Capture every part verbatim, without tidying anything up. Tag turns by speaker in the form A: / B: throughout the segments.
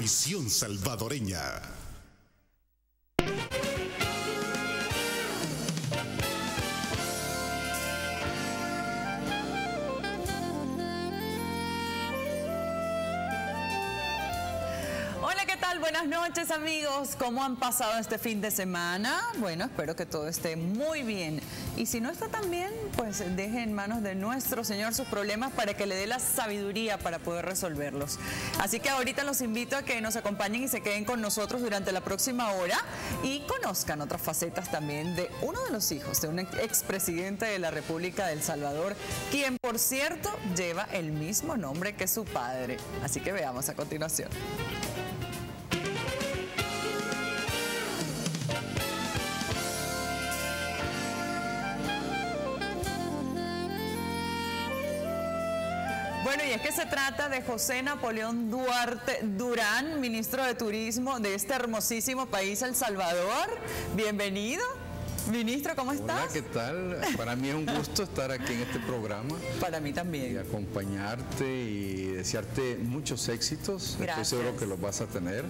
A: Visión Salvadoreña.
B: Hola, ¿qué tal? Buenas noches, amigos. ¿Cómo han pasado este fin de semana? Bueno, espero que todo esté muy bien. Y si no está tan bien, pues deje en manos de nuestro Señor sus problemas para que le dé la sabiduría para poder resolverlos. Así que ahorita los invito a que nos acompañen y se queden con nosotros durante la próxima hora y conozcan otras facetas también de uno de los hijos de un expresidente de la República de El Salvador, quien, por cierto, lleva el mismo nombre que su padre. Así que veamos a continuación. Bueno, y es que se trata de José Napoleón Duarte Durán, ministro de Turismo de este hermosísimo país, El Salvador. Bienvenido. Ministro, ¿cómo estás?
C: Hola, ¿qué tal? Para mí es un gusto estar aquí en este programa.
B: Para mí también.
C: Y acompañarte y desearte muchos éxitos.
B: Gracias.
C: Estoy seguro que los vas a tener.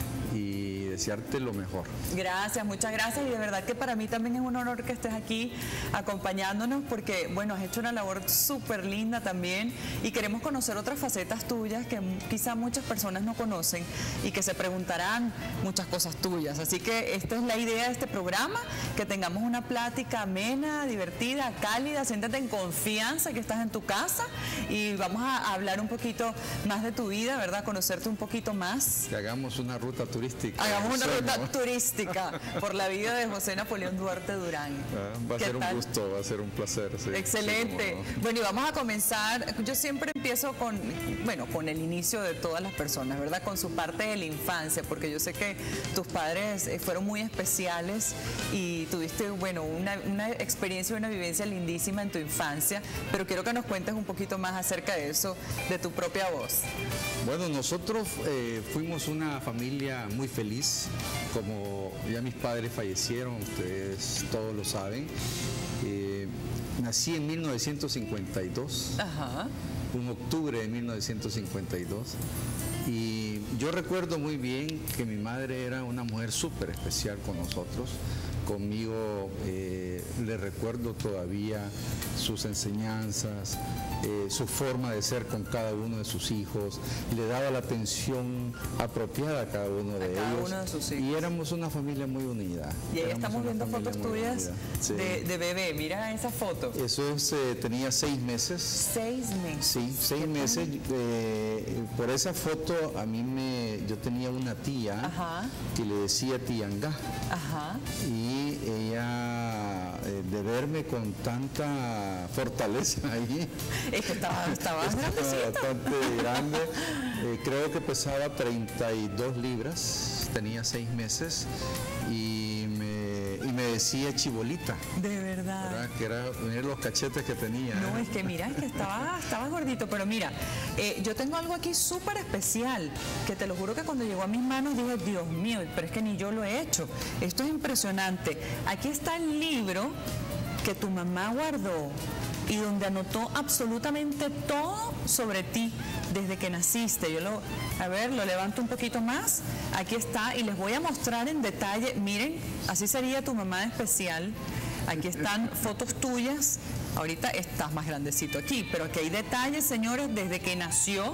C: Y desearte lo mejor.
B: Gracias, muchas gracias, y de verdad que para mí también es un honor que estés aquí acompañándonos porque, bueno, has hecho una labor súper linda también y queremos conocer otras facetas tuyas que quizá muchas personas no conocen y que se preguntarán muchas cosas tuyas. Así que esta es la idea de este programa, que tengamos una plática amena, divertida, cálida, siéntate en confianza que estás en tu casa y vamos a hablar un poquito más de tu vida, ¿verdad? Conocerte un poquito más.
C: Que hagamos una ruta turística.
B: Hagamos una
C: Suena,
B: ruta
C: ¿no?
B: turística por la vida de José Napoleón Duarte Durán.
C: Ah, va a ser un gusto, va a ser un placer. Sí,
B: excelente.
C: Sí, no.
B: Bueno, y vamos a comenzar. Yo siempre empiezo con, bueno, con el inicio de todas las personas, ¿verdad? Con su parte de la infancia, porque yo sé que tus padres fueron muy especiales y tuviste, bueno, una, una experiencia y una vivencia lindísima en tu infancia, pero quiero que nos cuentes un poquito más acerca de eso, de tu propia voz.
C: Bueno, nosotros eh, fuimos una familia muy feliz, como ya mis padres fallecieron, ustedes todos lo saben. Eh, nací en mil novecientos cincuenta y dos,
B: Ajá.
C: en octubre de mil novecientos cincuenta y dos, y yo recuerdo muy bien que mi madre era una mujer súper especial con nosotros. Conmigo eh, le recuerdo todavía sus enseñanzas, eh, su forma de ser con cada uno de sus hijos, le daba la atención apropiada a cada uno de
B: a cada
C: ellos.
B: Uno de sus hijos.
C: Y éramos una familia muy unida.
B: Y ahí
C: éramos
B: estamos viendo fotos tuyas
C: sí.
B: de, de bebé. Mira esa foto.
C: Eso es, eh, tenía seis meses.
B: Seis meses.
C: Sí, seis meses. Eh, por esa foto a mí me, yo tenía una tía.
B: Ajá.
C: Que le decía Tiangá.
B: Ajá.
C: Y ella, eh, de verme con tanta fortaleza ahí,
B: es que estaba, estaba,
C: estaba
B: grandecito.
C: bastante grande, eh, creo que pesaba treinta y dos libras, tenía seis meses y me, y me decía chibolita.
B: De verdad.
C: ¿Verdad? Que era, mira los cachetes que tenía.
B: No,
C: ¿eh?
B: es que mira, es que estaba, estaba gordito, pero mira, eh, yo tengo algo aquí súper especial, que te lo juro que cuando llegó a mis manos dije, Dios mío, pero es que ni yo lo he hecho. Esto es impresionante. Aquí está el libro que tu mamá guardó y donde anotó absolutamente todo sobre ti desde que naciste. Yo lo, a ver, lo levanto un poquito más. Aquí está y les voy a mostrar en detalle. Miren, así sería tu mamá especial. Aquí están fotos tuyas. Ahorita estás más grandecito aquí, pero aquí hay detalles, señores, desde que nació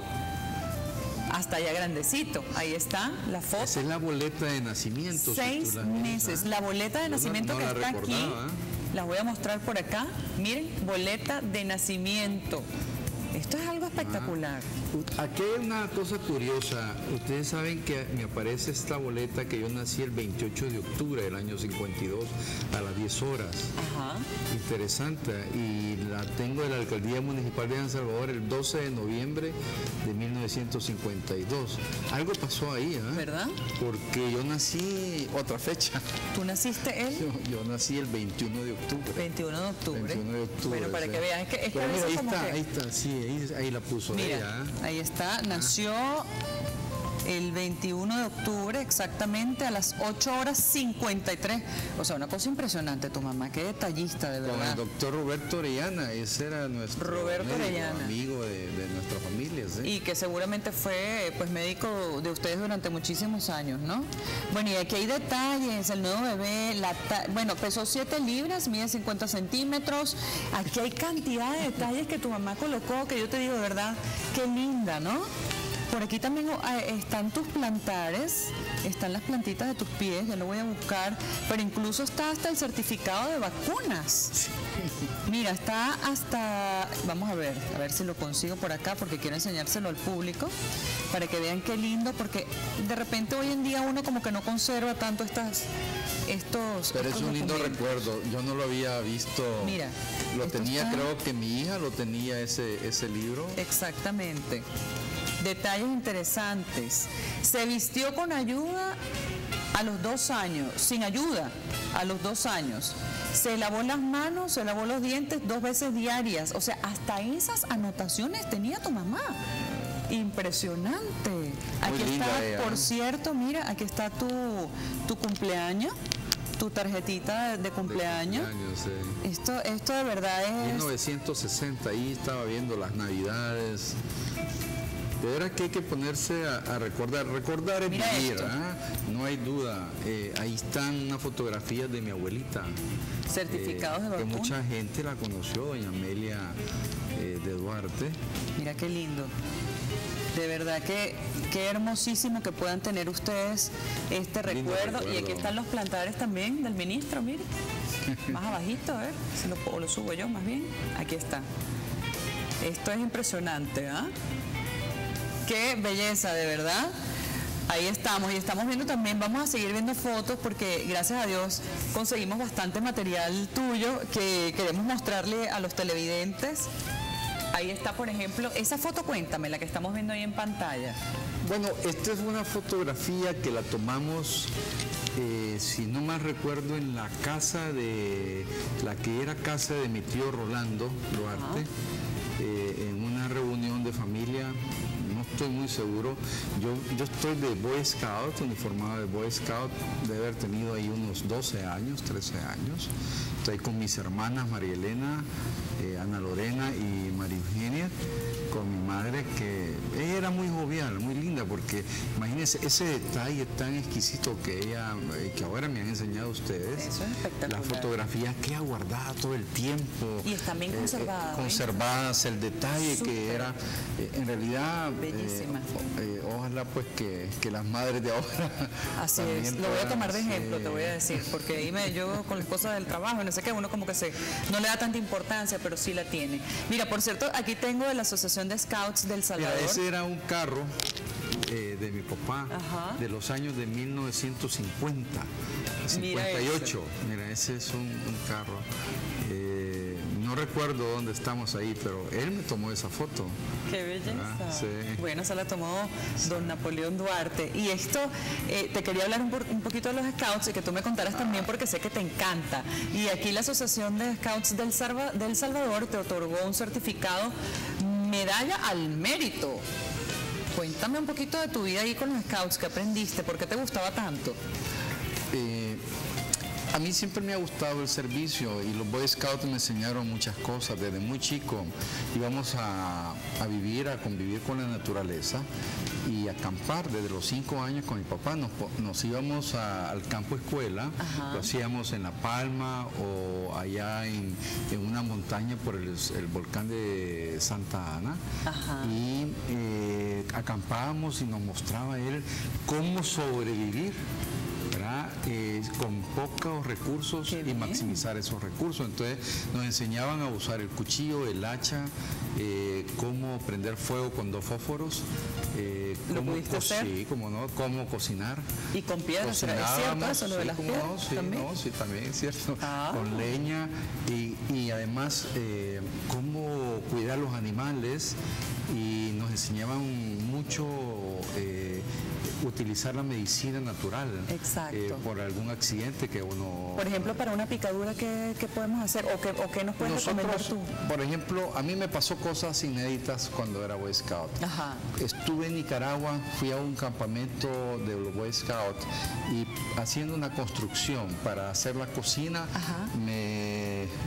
B: hasta ya grandecito. Ahí está la foto.
C: Esa es la boleta de nacimiento.
B: Seis
C: si tú la
B: meses.
C: ves,
B: La boleta de
C: Yo no-
B: nacimiento
C: no
B: que
C: la
B: está aquí.
C: recordaba, ¿eh?
B: Las voy a mostrar por acá. Miren, boleta de nacimiento. Esto es algo espectacular.
C: Aquí hay una cosa curiosa. Ustedes saben que me aparece esta boleta que yo nací el veintiocho de octubre del año cincuenta y dos a las diez horas.
B: Ajá.
C: Interesante. Y la tengo de la Alcaldía Municipal de San Salvador el doce de noviembre de mil novecientos cincuenta y dos. Algo pasó ahí, ¿eh?
B: ¿Verdad?
C: Porque yo nací otra fecha.
B: ¿Tú naciste el
C: Yo, yo nací el veintiuno de octubre.
B: veintiuno de octubre?
C: veintiuno de octubre.
B: Bueno, para
C: sí.
B: que vean, es que, es que
C: Pero
B: a
C: mira,
B: veces
C: ahí
B: como
C: está,
B: que...
C: ahí está, sí, ahí, ahí la puso
B: Mira,
C: ella. ¿eh?
B: ahí está, nació el veintiuno de octubre exactamente a las ocho horas cincuenta y tres. O sea, una cosa impresionante tu mamá, qué detallista de
C: Con el
B: verdad.
C: doctor Roberto Orellana, ese era nuestro
B: Roberto
C: médico,
B: Orellana.
C: amigo de, de nuestra familia. Fíjese.
B: Y que seguramente fue pues médico de ustedes durante muchísimos años, ¿no? Bueno, y aquí hay detalles, el nuevo bebé, la bueno, pesó siete libras, mide cincuenta centímetros. Aquí hay cantidad de detalles que tu mamá colocó, que yo te digo, de verdad, qué linda, ¿no? Por aquí también están tus plantares, están las plantitas de tus pies, ya lo voy a buscar, pero incluso está hasta el certificado de vacunas. Mira, está hasta, vamos a ver, a ver si lo consigo por acá, porque quiero enseñárselo al público, para que vean qué lindo, porque de repente hoy en día uno como que no conserva tanto estas, estos...
C: Pero
B: estos
C: es un lindo
B: documentos.
C: recuerdo, yo no lo había visto.
B: Mira,
C: lo tenía,
B: está...
C: creo que mi hija lo tenía ese, ese libro.
B: Exactamente. Detalles interesantes. Se vistió con ayuda a los dos años, sin ayuda a los dos años. Se lavó las manos, se lavó los dientes dos veces diarias. O sea, hasta esas anotaciones tenía tu mamá. Impresionante. Aquí está,
C: ella,
B: por
C: ¿eh?
B: cierto, mira, aquí está tu, tu cumpleaños, tu tarjetita de, de cumpleaños.
C: De cumpleaños, sí.
B: Esto, esto de verdad es...
C: mil novecientos sesenta, ahí estaba viendo las navidades. De verdad que hay que ponerse a, a recordar, recordar es
B: Mira
C: vivir,
B: esto.
C: ¿ah? No hay duda. Eh, ahí están unas fotografías de mi abuelita.
B: Certificados de
C: eh, que
B: vacuna.
C: mucha gente la conoció, doña Amelia eh, de Duarte.
B: Mira qué lindo. De verdad que qué hermosísimo que puedan tener ustedes este
C: Lindo
B: recuerdo.
C: recuerdo.
B: Y aquí están los plantares también del ministro, mire. Más abajito, a ver, si lo, o lo subo yo más bien. Aquí está. Esto es impresionante, ¿ah? Qué belleza, de verdad. Ahí estamos, y estamos viendo también, vamos a seguir viendo fotos porque gracias a Dios conseguimos bastante material tuyo que queremos mostrarle a los televidentes. Ahí está, por ejemplo, esa foto, cuéntame, la que estamos viendo ahí en pantalla.
C: Bueno, esta es una fotografía que la tomamos, eh, si no mal recuerdo, en la casa de, la que era casa de mi tío Rolando Duarte, eh, en una reunión de familia. No estoy muy seguro. Yo, yo estoy de Boy Scout, uniformado de Boy Scout, de haber tenido ahí unos doce años, trece años. Estoy con mis hermanas María Elena, eh, Ana Lorena y María Eugenia, con mi madre, que ella era muy jovial, muy linda, porque imagínense ese detalle tan exquisito que ella, eh, que ahora me han enseñado ustedes.
B: Eso es espectacular.
C: Las fotografías que ella guardada todo el tiempo.
B: Y están bien
C: eh,
B: conservadas.
C: eh, conservadas, el detalle
B: Súper.
C: que era, eh, en realidad,
B: bellísima.
C: Eh, eh, ojalá pues que, que las madres de ahora...
B: Así
C: también
B: es, lo voy a
C: puedan,
B: tomar de
C: sí.
B: ejemplo, te voy a decir, porque ahí me, yo con las cosas del trabajo, no sé qué, uno como que se, no le da tanta importancia, pero sí la tiene. Mira, por cierto, aquí tengo de la Asociación de Scouts del Salvador.
C: Mira, ese era un carro eh, de mi papá,
B: Ajá.
C: de los años de mil novecientos cincuenta, cincuenta y ocho. Mira, Mira, ese es un, un carro. Eh, no recuerdo dónde estamos ahí, pero él me tomó esa foto.
B: Qué belleza.
C: Ah, sí.
B: Bueno, se la tomó don Napoleón Duarte. Y esto, eh, te quería hablar un, por, un poquito de los Scouts y que tú me contaras también porque sé que te encanta. Y aquí la Asociación de Scouts del, Salva, del Salvador te otorgó un certificado Medalla al Mérito. Cuéntame un poquito de tu vida ahí con los Scouts, ¿qué aprendiste? ¿Por qué te gustaba tanto?
C: Eh, a mí siempre me ha gustado el servicio y los Boy Scouts me enseñaron muchas cosas. Desde muy chico íbamos a, a vivir, a convivir con la naturaleza y a acampar. Desde los cinco años con mi papá nos, nos íbamos a, al campo escuela. Ajá. Lo hacíamos en La Palma o allá en, en una montaña por el, el volcán de Santa Ana. Ajá. Y eh, acampábamos y nos mostraba él cómo sobrevivir. Eh, con pocos recursos y maximizar esos recursos. Entonces nos enseñaban a usar el cuchillo, el hacha, eh, cómo prender fuego con dos fósforos, eh,
B: ¿Lo
C: cómo
B: pudiste hacer?
C: Sí, cómo no, cómo cocinar.
B: Y con piedras, ¿es cierto eso, lo de
C: sí,
B: las
C: cómo
B: piedras?
C: no, sí,
B: ¿También?
C: no, sí, también es cierto.
B: Ah.
C: Con leña y, y además eh, cómo cuidar los animales, y nos enseñaban mucho eh, utilizar la medicina natural.
B: Exacto.
C: Eh, por algún accidente que uno...
B: Por ejemplo, para una picadura, ¿qué, qué podemos hacer? ¿O qué, o qué nos puedes recomendar tú?
C: Por ejemplo, a mí me pasó cosas inéditas cuando era Boy Scout.
B: Ajá.
C: Estuve en Nicaragua, fui a un campamento de los Boy Scout y haciendo una construcción para hacer la cocina, me,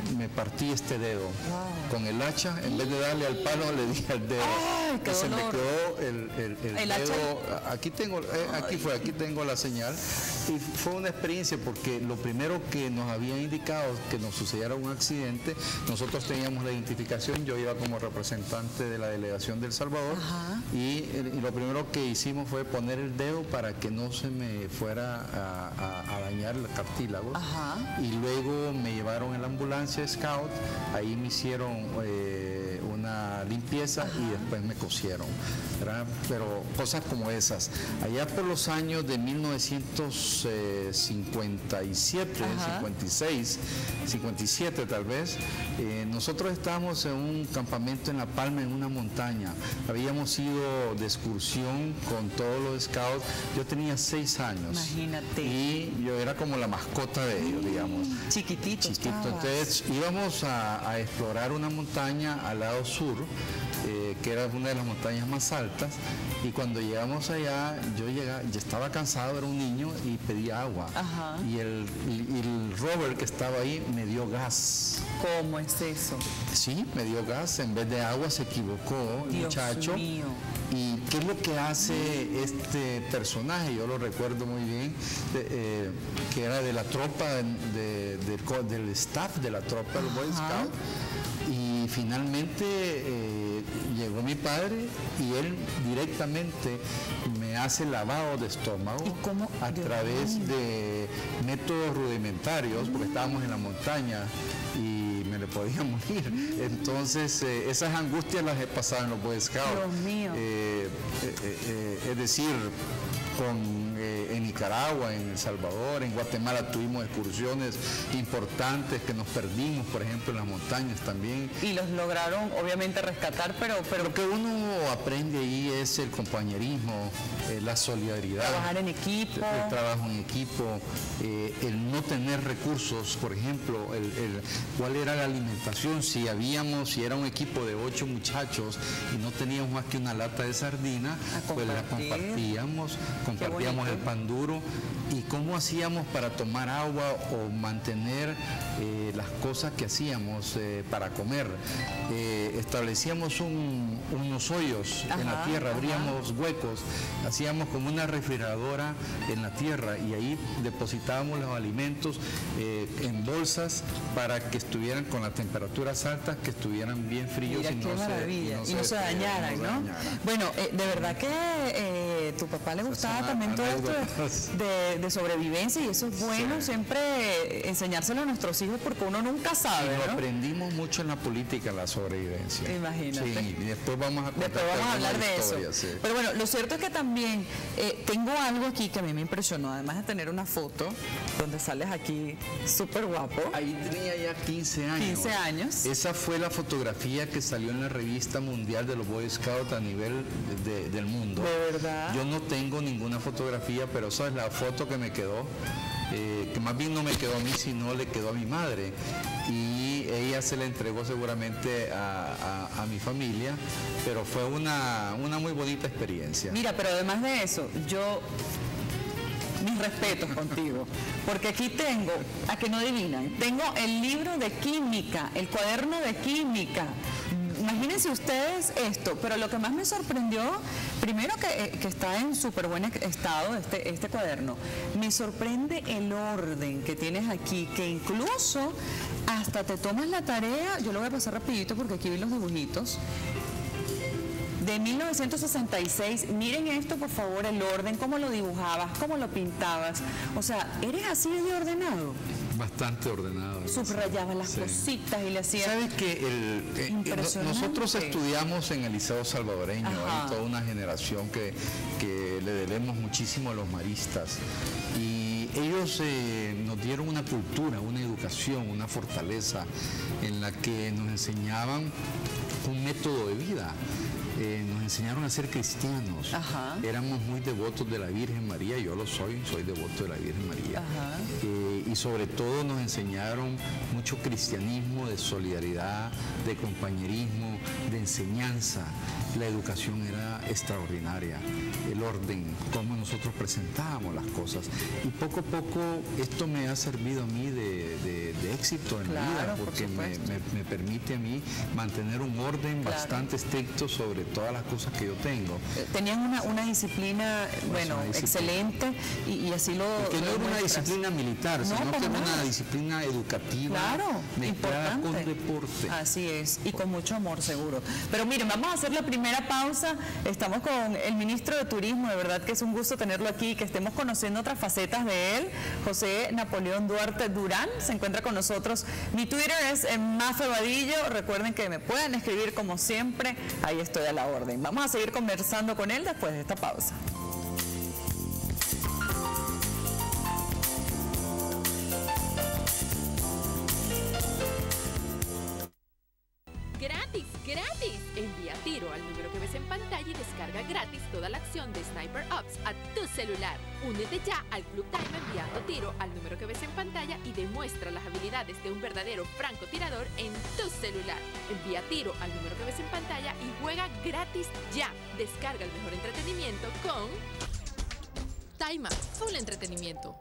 C: me partí este dedo.
B: Wow.
C: Con el hacha, en vez de darle al palo, le di al dedo.
B: ¡Ay, qué
C: Se me
B: dolor!
C: quedó el, el, el,
B: El
C: dedo. Hacha... Aquí tengo, eh, aquí fue, aquí tengo la señal. Y fue una experiencia porque lo primero que nos habían indicado que nos sucediera un accidente, nosotros teníamos la identificación, yo iba como representante de la delegación de El Salvador. Y, y lo primero que hicimos fue poner el dedo para que no se me fuera a, a, a dañar el cartílago.
B: Ajá.
C: Y luego me llevaron en la ambulancia Scout, ahí me hicieron eh, una limpieza. Ajá. Y después me cosieron, ¿verdad? Pero cosas como esas. Allá por los años de mil novecientos cincuenta y siete, ajá, cincuenta y seis, cincuenta y siete tal vez, eh, nosotros estábamos en un campamento en La Palma, en una montaña. Habíamos ido de excursión con todos los scouts. Yo tenía seis años.
B: Imagínate.
C: Y yo era como la mascota de ellos, digamos.
B: Chiquitito.
C: Chiquito.
B: Estabas.
C: Entonces íbamos a, a explorar una montaña al lado sur, eh, que era una de las montañas más altas. Y cuando llegamos allá, yo llegaba, yo estaba cansado, era un niño y pedí agua.
B: Ajá.
C: Y el, y el Robert que estaba ahí me dio gas.
B: ¿Cómo es eso?
C: Sí, me dio gas, en vez de agua se equivocó el
B: Dios
C: muchacho.
B: Mío.
C: ¿Y qué es lo que hace este personaje? Yo lo recuerdo muy bien, de, eh, que era de la tropa, de, de, del staff de la tropa del Boy Scout. Y finalmente eh, llegó mi padre y él directamente me hace lavado de estómago a través de métodos rudimentarios, porque estábamos en la montaña y me le podía morir. Entonces, eh, esas angustias las he pasado en los Boy Scouts.
B: Dios mío.
C: Eh, eh, eh, es decir, con, eh, en Nicaragua, en El Salvador, en Guatemala tuvimos excursiones importantes que nos perdimos, por ejemplo, en las montañas también.
B: Y los lograron, obviamente, rescatar, pero... pero...
C: Lo que uno aprende ahí es el compañerismo, eh, la solidaridad.
B: Trabajar en equipo.
C: El, el trabajo en equipo, eh, el no tener recursos, por ejemplo, el, el, cuál era la alimentación, si habíamos, si era un equipo de ocho muchachos y no teníamos más que una lata de sardina, pues la compartíamos, compartíamos el pan duro. ¿Y cómo hacíamos para tomar agua o mantener eh, las cosas que hacíamos eh, para comer? Eh, establecíamos un, unos hoyos, ajá, en la tierra, abríamos, ajá, huecos, hacíamos como una refrigeradora en la tierra y ahí depositábamos los alimentos eh, en bolsas para que estuvieran con las temperaturas altas, que estuvieran bien fríos.
B: Mira,
C: y,
B: qué
C: no
B: maravilla.
C: se, y, no
B: y no se, se dañaran, ¿no? Dañaran. Bueno, eh, de verdad que eh, tu papá le gustaba también todo esto de, de sobrevivencia y eso es bueno, sí, siempre enseñárselo a nuestros hijos porque uno nunca sabe,
C: y lo
B: ¿no?
C: aprendimos mucho en la política, la sobrevivencia.
B: Imagínate.
C: Sí, y después vamos a,
B: después vamos a hablar de
C: historia,
B: eso.
C: Sí.
B: Pero bueno, lo cierto es que también eh, tengo algo aquí que a mí me impresionó, además de tener una foto donde sales aquí súper guapo.
C: Ahí tenía ya quince años.
B: quince años.
C: Esa fue la fotografía que salió en la revista mundial de los Boy Scouts a nivel de, de, del mundo.
B: De verdad.
C: Yo no tengo ninguna fotografía, pero esa es la foto que me quedó, eh, que más bien no me quedó a mí, sino le quedó a mi madre. Y ella se la entregó seguramente a, a, a mi familia, pero fue una, una muy bonita experiencia.
B: Mira, pero además de eso, yo... mis respetos contigo, porque aquí tengo, a que no adivinan, tengo el libro de química, el cuaderno de química. Imagínense ustedes esto, pero lo que más me sorprendió, primero que, que está en súper buen estado este, este cuaderno, me sorprende el orden que tienes aquí, que incluso hasta te tomas la tarea, yo lo voy a pasar rapidito porque aquí vi los dibujitos, de mil novecientos sesenta y seis, miren esto por favor, el orden, cómo lo dibujabas, cómo lo pintabas, o sea, ¿eres así de ordenado?
C: Bastante ordenado.
B: Subrayaba las sí. cositas y le hacía...
C: ¿Sabes que el, eh, nosotros estudiamos en el Liceo Salvadoreño, hay toda una generación que, que le debemos muchísimo a los maristas y ellos eh, nos dieron una cultura, una educación, una fortaleza en la que nos enseñaban un método de vida. eh, nos enseñaron a ser cristianos.
B: Ajá.
C: Éramos muy devotos de la Virgen María, yo lo soy, soy devoto de la Virgen María. Eh, y sobre todo nos enseñaron mucho cristianismo, de solidaridad, de compañerismo, de enseñanza. La educación era extraordinaria, el orden, cómo nosotros presentábamos las cosas. Y poco a poco esto me ha servido a mí de, de, de éxito en
B: claro,
C: la vida, porque
B: por
C: me, me, me permite a mí mantener un orden claro. bastante estricto sobre todas las cosas que yo tengo.
B: Tenían una, una disciplina, bueno, una disciplina. excelente, y, y así lo...
C: Porque no era una disciplina militar, no, sino que era una disciplina educativa,
B: claro,
C: mezclada
B: importante.
C: con deporte.
B: Así es, y con mucho amor seguro. Pero miren, vamos a hacer la primera pausa. Estamos con el ministro de Turismo, de verdad que es un gusto tenerlo aquí, que estemos conociendo otras facetas de él. José Napoleón Duarte Durán se encuentra con nosotros. Mi Twitter es Mafe Vadillo. Recuerden que me pueden escribir como siempre, ahí estoy a la orden. Vamos a seguir conversando con él después de esta pausa.
A: ¡Gratis, gratis! Envía Tiro al número que ves en pantalla y descarga gratis toda la acción de Sniper Ops a tu celular. Únete ya al Club Time enviando Tiro al número que ves en pantalla y demuestra las habilidades de un verdadero francotirador en tu celular. Envía Tiro al número que ves en pantalla y juega gratis ya. Descarga el mejor entretenimiento con Time Up, full entretenimiento.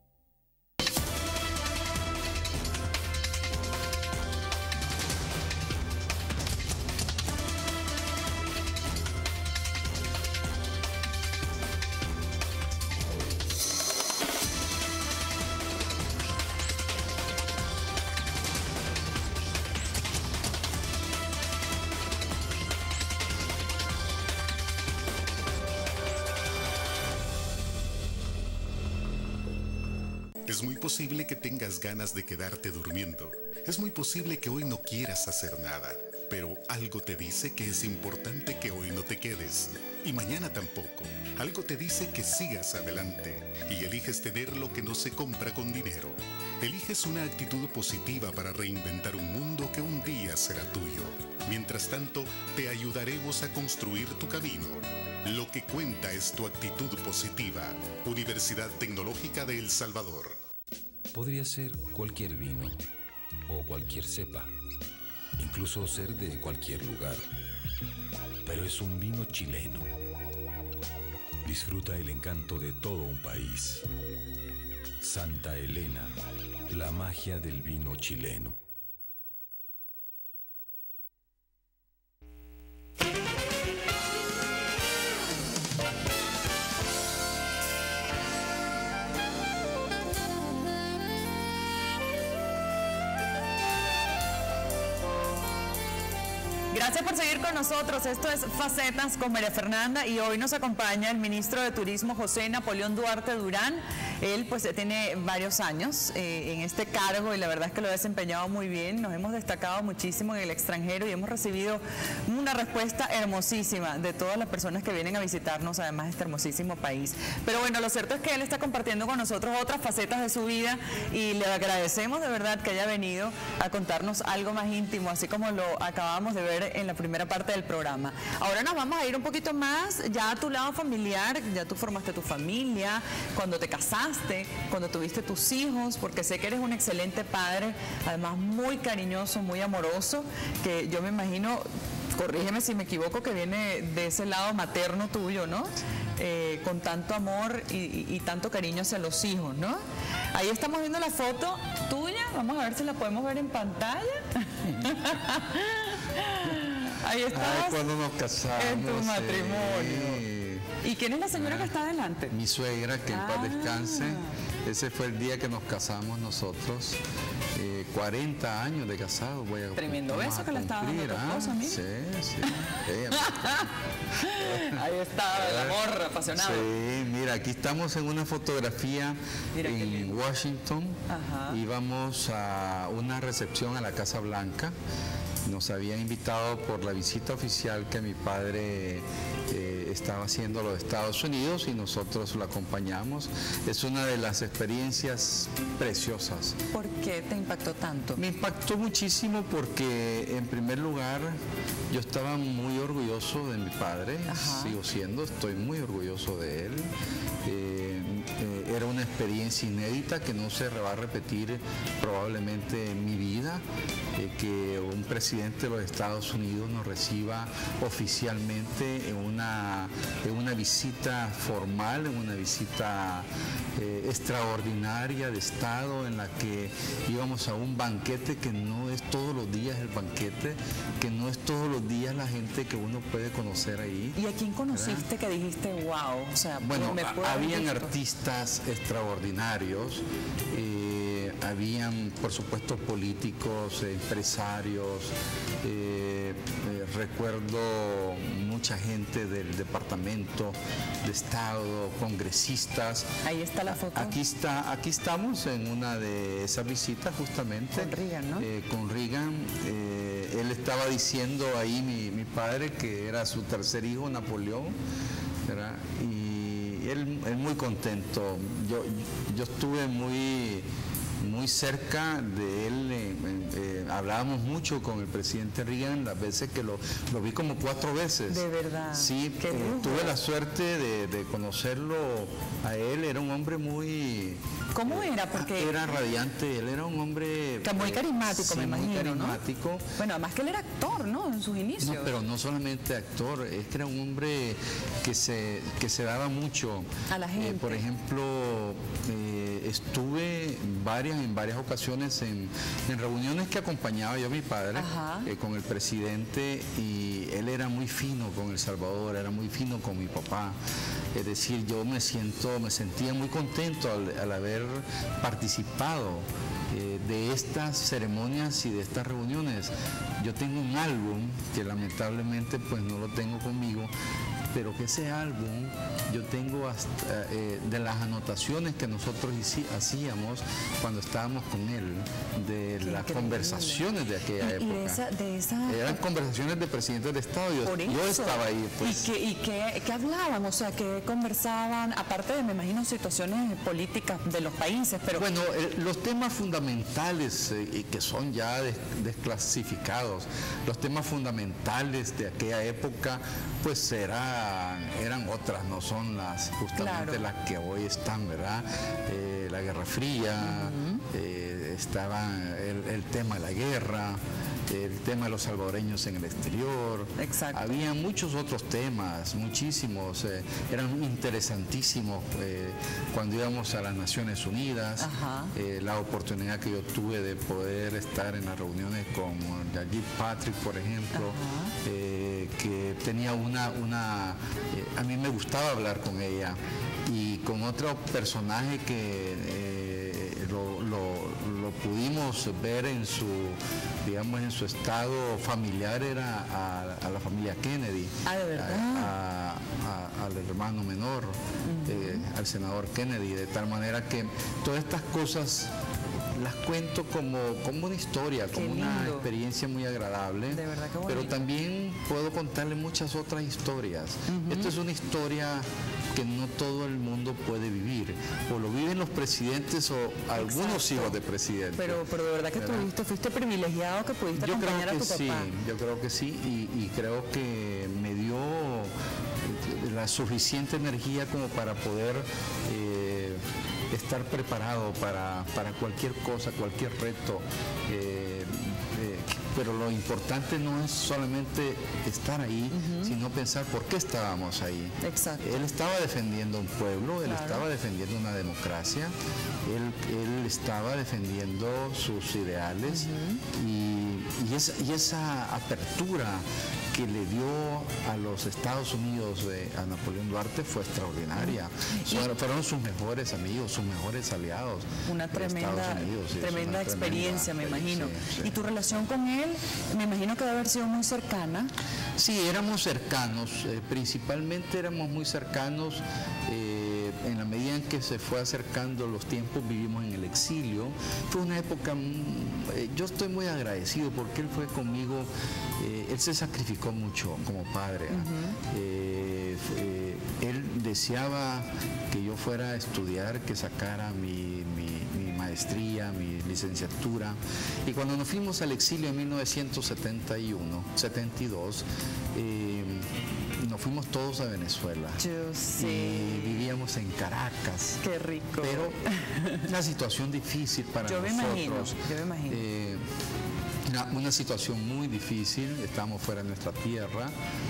D: Es muy posible que tengas ganas de quedarte durmiendo. Es muy posible que hoy no quieras hacer nada. Pero algo te dice que es importante que hoy no te quedes. Y mañana tampoco. Algo te dice que sigas adelante. Y eliges tener lo que no se compra con dinero. Eliges una actitud positiva para reinventar un mundo que un día será tuyo. Mientras tanto, te ayudaremos a construir tu camino. Lo que cuenta es tu actitud positiva. Universidad Tecnológica de El Salvador.
E: Podría ser cualquier vino o cualquier cepa, incluso ser de cualquier lugar, pero es un vino chileno. Disfruta el encanto de todo un país. Santa Elena, la magia del vino chileno.
B: Gracias por seguir con nosotros. Esto es Facetas con María Fernanda y hoy nos acompaña el ministro de Turismo José Napoleón Duarte Durán. Él pues tiene varios años eh, en este cargo y la verdad es que lo ha desempeñado muy bien. Nos hemos destacado muchísimo en el extranjero y hemos recibido una respuesta hermosísima de todas las personas que vienen a visitarnos, además de este hermosísimo país. Pero bueno, lo cierto es que él está compartiendo con nosotros otras facetas de su vida y le agradecemos de verdad que haya venido a contarnos algo más íntimo, así como lo acabamos de ver en la primera parte del programa. Ahora nos vamos a ir un poquito más ya a tu lado familiar. Ya tú formaste tu familia, cuando te casaste, cuando tuviste tus hijos, porque sé que eres un excelente padre, además muy cariñoso, muy amoroso, que yo me imagino, corrígeme si me equivoco, que viene de ese lado materno tuyo, ¿no? Eh, con tanto amor y, y, y tanto cariño hacia los hijos, ¿no? Ahí estamos viendo la foto tuya, vamos a ver si la podemos ver en pantalla. Ahí estás.
C: Ay, cuando nos casamos.
B: En tu matrimonio.
C: Sí.
B: ¿Y quién es la señora
C: ah,
B: que está adelante?
C: Mi suegra, que en
B: ah.
C: paz descanse. Ese fue el día que nos casamos nosotros. Eh, cuarenta años de casado voy a
B: Tremendo beso que le estaba dando a tu esposa, mira.
C: Sí, sí.
B: Ahí está el amor apasionado.
C: Sí, mira, aquí estamos en una fotografía
B: mira
C: en Washington.
B: Ajá.
C: Íbamos a una recepción a la Casa Blanca. Nos habían invitado por la visita oficial que mi padre eh, estaba haciendo los Estados Unidos y nosotros lo acompañamos. Es una de las experiencias preciosas.
B: ¿Por qué te impactó tanto?
C: Me impactó muchísimo porque, en primer lugar, yo estaba muy orgulloso de mi padre. Ajá. Sigo siendo, estoy muy orgulloso de él. Eh, eh, era una experiencia inédita que no se va a repetir probablemente en mi vida, eh, que un presidente de los Estados Unidos nos reciba oficialmente en una, en una visita formal, en una visita eh, extraordinaria de Estado, en la que íbamos a un banquete que no es todos los días el banquete, que no es todos los días la gente que uno puede conocer ahí.
B: ¿Y a quién conociste, ¿verdad?, que dijiste, wow? O sea,
C: bueno, me habían artistas extraordinarios, eh, habían, por supuesto, políticos, empresarios, eh, eh, recuerdo mucha gente del Departamento de Estado, congresistas.
B: Ahí está la foto.
C: Aquí está, aquí estamos en una de esas visitas justamente.
B: Con Reagan, ¿no?
C: Eh, con Reagan. Eh, él estaba diciendo ahí, mi, mi padre, que era su tercer hijo, Napoleón, ¿verdad? Y él, él muy contento. Yo, yo estuve muy... muy cerca de él, eh, eh, hablábamos mucho con el presidente Reagan las veces que lo, lo vi, como cuatro veces.
B: De verdad.
C: Sí, eh, tuve la suerte de, de conocerlo a él. Era un hombre muy...
B: ¿Cómo era? Porque
C: era radiante, él era un hombre...
B: Muy carismático,
C: sí,
B: me imagino,
C: muy carismático.
B: ¿no? Bueno, además que él era actor, ¿no?, en sus inicios.
C: No, pero no solamente actor, es que era un hombre que se, que se daba mucho
B: a la gente.
C: Eh, por ejemplo, eh, estuve varias, en varias ocasiones en, en reuniones que acompañaba yo a mi padre, eh, con el presidente, y él era muy fino con El Salvador, era muy fino con mi papá. Es decir, yo me siento, me sentía muy contento al, al haber participado eh, de estas ceremonias y de estas reuniones. Yo tengo un álbum que lamentablemente pues no lo tengo conmigo, pero que ese álbum yo tengo hasta eh, de las anotaciones que nosotros hici, hacíamos cuando estábamos con él, de Qué las increíble. conversaciones de aquella
B: y,
C: época.
B: Y de esa, de esa...
C: Eran conversaciones de presidentes de Estado, yo, yo estaba ahí. Pues.
B: ¿Y, qué, y qué, qué hablaban? O sea, ¿qué conversaban? Aparte de, me imagino, situaciones políticas de los países, pero...
C: Bueno, eh, los temas fundamentales, eh, que son ya des, desclasificados, los temas fundamentales de aquella época, pues eran, eran otras, no son las justamente claro. las que hoy están, ¿verdad? Eh, la Guerra Fría, uh-huh. eh, estaba el, el tema de la guerra, el tema de los salvadoreños en el exterior.
B: Exacto.
C: Había muchos otros temas, muchísimos, eh, eran interesantísimos eh, cuando íbamos a las Naciones Unidas, eh, la oportunidad que yo tuve de poder estar en las reuniones con Najib Patrick, por ejemplo, eh, que tenía una, una eh, a mí me gustaba hablar con ella, y con otro personaje que eh, lo, lo, lo pudimos ver en su, digamos, en su estado familiar, era a, a la familia Kennedy.
B: Ah, ¿de verdad?
C: A, a, al hermano menor, uh-huh. eh, al senador Kennedy, de tal manera que todas estas cosas las cuento como, como una historia, como una experiencia muy agradable.
B: De verdad, qué bonito.
C: Pero también puedo contarle muchas otras historias. Uh-huh. Esto es una historia que no todo el mundo puede vivir, o lo viven los presidentes o algunos Exacto. hijos de presidentes.
B: Pero, pero de verdad que ¿verdad? Tuviste, fuiste privilegiado que pudiste yo acompañar
C: creo que
B: a tu
C: sí,
B: papá.
C: Yo creo que sí, y, y creo que me dio la suficiente energía como para poder eh, estar preparado para, para cualquier cosa, cualquier reto. Eh, eh, pero lo importante no es solamente estar ahí, uh-huh. sino pensar por qué estábamos ahí.
B: Exacto.
C: Él estaba defendiendo un pueblo, él
B: claro.
C: estaba defendiendo una democracia, él, él estaba defendiendo sus ideales, uh-huh. y, y, esa, y esa apertura que le dio a los Estados Unidos de, a Napoleón Duarte fue extraordinaria. Uh-huh. Fueron sus mejores amigos, sus mejores aliados.
B: Una tremenda,
C: Unidos, sí,
B: tremenda
C: una
B: experiencia,
C: tremenda,
B: me imagino.
C: Sí, sí.
B: ¿Y tu relación con él? Me imagino que debe haber sido muy cercana.
C: Sí, éramos cercanos, eh, principalmente éramos muy cercanos. Eh, en la medida en que se fue acercando los tiempos, vivimos en el exilio. Fue una época, eh, yo estoy muy agradecido porque él fue conmigo, eh, él se sacrificó mucho como padre. Uh-huh. eh, eh, eh, él deseaba que yo fuera a estudiar, que sacara mi, mi, mi maestría, mi licenciatura. Y cuando nos fuimos al exilio en mil novecientos setenta y uno, setenta y dos, eh, nos fuimos todos a Venezuela.
B: Yo sé.
C: Y vivíamos en Caracas.
B: Qué rico.
C: Pero una situación difícil para
B: yo
C: nosotros.
B: Me imagino, yo me imagino.
C: Eh, una, una situación muy difícil, estábamos fuera de nuestra tierra.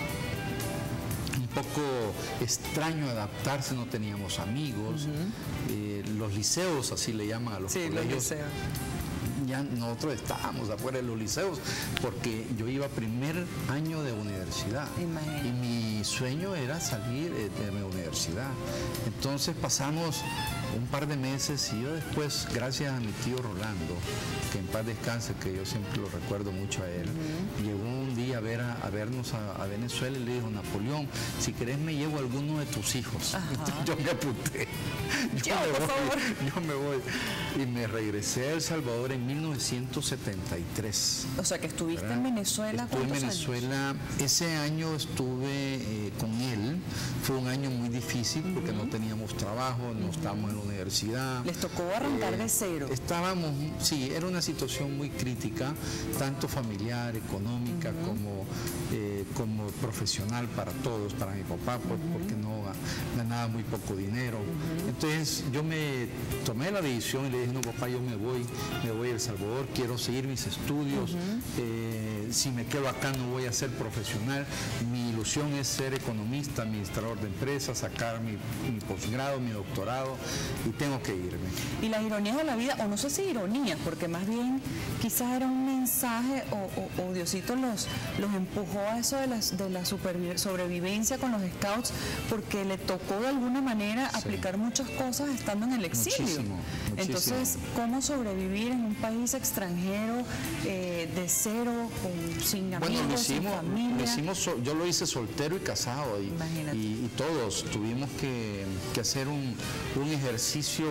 C: Un poco extraño adaptarse, no teníamos amigos. Uh-huh. eh, los liceos, así le llaman a los
B: sí,
C: colegios.
B: Los liceos.
C: Ya nosotros estábamos afuera de los liceos porque yo iba primer año de universidad.
B: Imagínate.
C: Y mi sueño era salir de mi universidad. Entonces pasamos un par de meses y yo después, gracias a mi tío Rolando, que en paz descanse, que yo siempre lo recuerdo mucho a él, uh-huh. llegó un día a, ver a, a vernos a, a Venezuela y le dijo: Napoleón, si querés me llevo a alguno de tus hijos. Yo me apunté. Yo,
B: yo,
C: me
B: por
C: voy,
B: favor.
C: yo me voy. Y me regresé a El Salvador en mil novecientos setenta y tres.
B: O sea, que estuviste
C: ¿verdad?
B: en Venezuela.
C: Estuve en Venezuela.
B: Años?
C: Ese año estuve eh, con él. Fue un año muy difícil porque uh-huh. no teníamos trabajo, no uh-huh. estábamos en la universidad.
B: Les tocó arrancar eh, de cero.
C: Estábamos, sí, era una situación muy crítica, tanto familiar, económica, uh-huh. como, eh, como profesional para todos, para mi papá, por, uh-huh. porque no ganaba muy poco dinero. Uh-huh. Entonces yo me tomé la decisión y le dije: no, papá, yo me voy, me voy a El Salvador, quiero seguir mis estudios. Uh-huh. eh, si me quedo acá no voy a ser profesional. Mi ilusión es ser economista, administrador de empresas, sacar mi, mi posgrado, mi doctorado, y tengo que irme.
B: Y las ironías de la vida, o no sé si ironías, porque más bien quizás era un mensaje, o, o, o Diosito los, los empujó a eso de, las, de la sobrevivencia con los scouts, porque le tocó de alguna manera sí. aplicar muchas cosas estando en el exilio.
C: Muchísimo, muchísimo.
B: Entonces, ¿cómo sobrevivir en un país extranjero eh, de cero, con, sin amigos,
C: bueno, lo hicimos,
B: sin familia?
C: Lo hicimos, yo lo hice soltero y casado, y, y, y todos tuvimos que, que hacer un, un ejercicio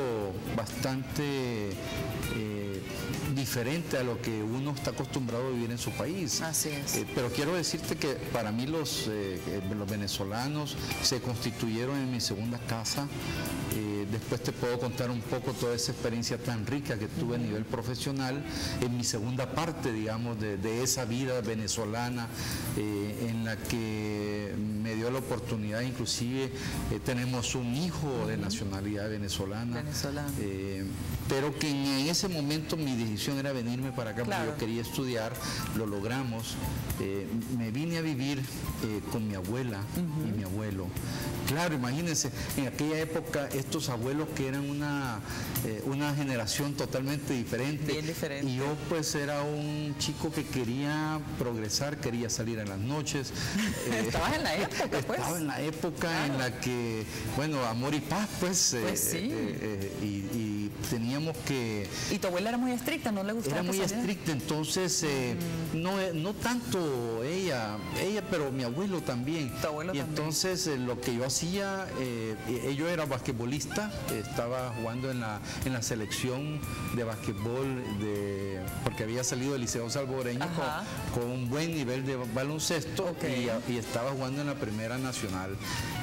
C: bastante eh, diferente a lo que uno está acostumbrado a vivir en su país.
B: Así es.
C: Eh, pero quiero decirte que para mí los, eh, los venezolanos se constituyeron en mi segunda casa. Eh, después te puedo contar un poco toda esa experiencia tan rica que tuve a nivel profesional en mi segunda parte, digamos, de, de esa vida venezolana, eh, en la que me dio la oportunidad, inclusive eh, tenemos un hijo de nacionalidad venezolana,
B: venezolana.
C: Eh, pero que en ese momento mi decisión era venirme para acá, claro. porque yo quería estudiar, lo logramos. Eh, me vine a vivir eh, con mi abuela uh-huh. y mi abuelo. Claro, imagínense, en aquella época estos abuelos que eran una, eh, una generación totalmente diferente.
B: Bien diferente.
C: Y yo pues era un chico que quería progresar, quería salir en las noches.
B: Eh, Estabas en la época, pues.
C: Estaba en la época claro. en la que, bueno, amor y paz, pues.
B: Pues
C: eh,
B: sí.
C: Eh, eh, y, y teníamos que...
B: ¿Y tu abuela era muy estricta? ¿No le gustaba?
C: Era muy estricta, entonces eh, mm. no, no tanto ella, ella, pero mi abuelo también.
B: Tu abuelo
C: y
B: también.
C: Entonces eh, lo que yo hacía, eh, yo era basquetbolista, estaba jugando en la, en la selección de basquetbol, de, porque había salido del Liceo Salvadoreño con, con un buen nivel de baloncesto okay. y, y estaba jugando en la Primera Nacional.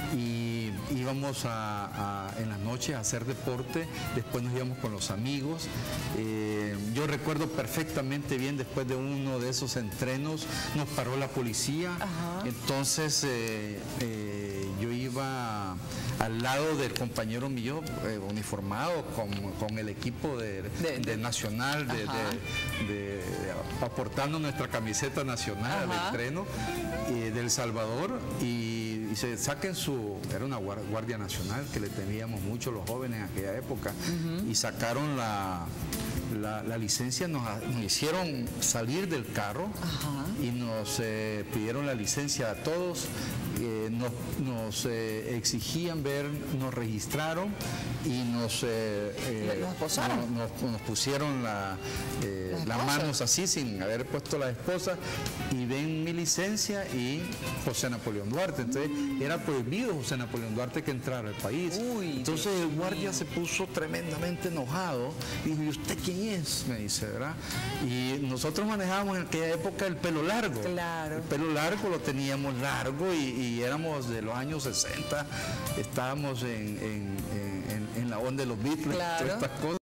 C: Y íbamos a, a, en las noches a hacer deporte, después nos íbamos con los amigos. Eh, yo recuerdo perfectamente bien, después de uno de esos entrenos nos paró la policía. Ajá. Entonces eh, eh, yo iba al lado del compañero mío eh, uniformado con, con el equipo de, de, de Nacional, de, de, de, de, aportando nuestra camiseta nacional Ajá. al entreno eh, de El Salvador, y y se saquen su, era una guardia nacional que le temíamos mucho los jóvenes en aquella época, uh-huh. y sacaron la, la, la licencia, nos, nos hicieron salir del carro uh-huh. y nos eh, pidieron la licencia a todos, eh, nos, nos eh, exigían ver, nos registraron y nos, eh, eh,
B: nos,
C: nos, nos pusieron la, eh, las, las manos así sin haber puesto la esposa, y ven mi licencia y José Napoleón Duarte. Entonces era prohibido José Napoleón Duarte que entrara al país.
B: Uy,
C: entonces el guardia se puso tremendamente enojado y dijo: ¿y usted quién es? Me dice, ¿verdad? Y nosotros manejábamos en aquella época el pelo largo.
B: Claro.
C: El pelo largo lo teníamos largo y, y y éramos de los años sesenta, estábamos en, en, en, en la onda de los Beatles,
B: Claro.
C: todas estas cosas.